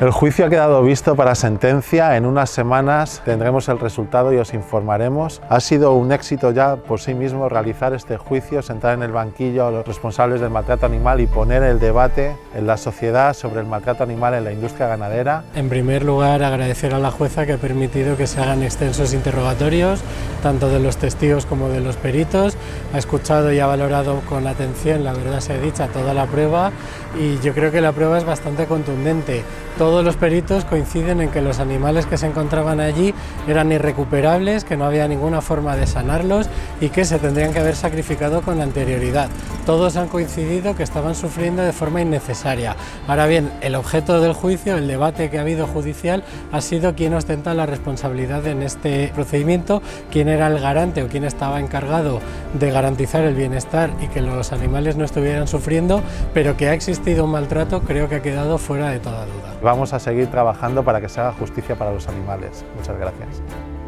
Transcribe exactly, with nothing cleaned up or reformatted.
El juicio ha quedado visto para sentencia. En unas semanas tendremos el resultado y os informaremos. Ha sido un éxito ya por sí mismo realizar este juicio, sentar en el banquillo a los responsables del maltrato animal y poner el debate en la sociedad sobre el maltrato animal en la industria ganadera. En primer lugar, agradecer a la jueza que ha permitido que se hagan extensos interrogatorios, tanto de los testigos como de los peritos. Ha escuchado y ha valorado con atención, la verdad sea dicha, toda la prueba, y yo creo que la prueba es bastante contundente. Todos los peritos coinciden en que los animales que se encontraban allí eran irrecuperables, que no había ninguna forma de sanarlos y que se tendrían que haber sacrificado con anterioridad. Todos han coincidido que estaban sufriendo de forma innecesaria. Ahora bien, el objeto del juicio, el debate que ha habido judicial, ha sido quién ostenta la responsabilidad en este procedimiento, quién era el garante o quién estaba encargado de garantizar el bienestar y que los animales no estuvieran sufriendo, pero que ha existido un maltrato creo que ha quedado fuera de toda duda. Vamos a seguir trabajando para que se haga justicia para los animales. Muchas gracias.